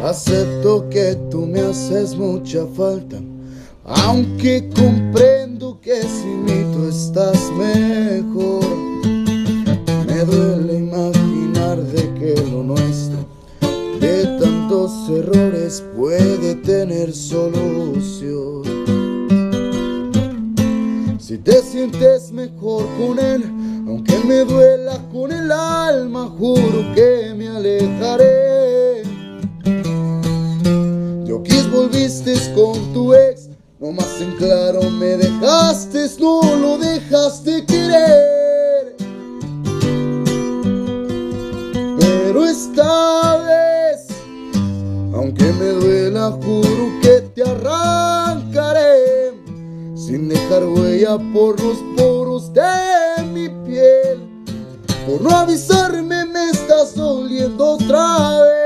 Acepto que tú me haces mucha falta, aunque comprendo que sin mí tú estás mejor. Me duele imaginar de que lo nuestro, de tantos errores, puede tener solución. Si te sientes mejor con él, aunque me duela con el alma, juro que me alejaré. Yo volviste con tu ex, nomás en claro me dejaste, no lo dejaste querer. Pero esta vez, aunque me duela, juro que te arrancaré, sin dejar huella por los poros de mi piel. Por no avisarme me estás doliendo otra vez.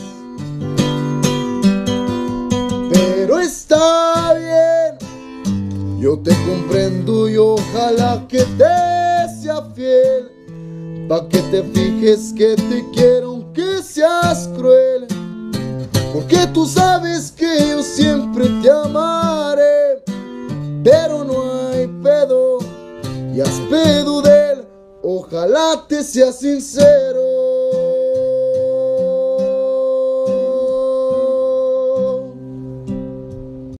Pero está bien, yo te comprendo y ojalá que te sea fiel, pa' que te fijes que te quiero aunque seas cruel. Porque tú sabes que yo siempre te amaré, pero no hay pedo, y haz pedo de él, ojalá te sea sincero.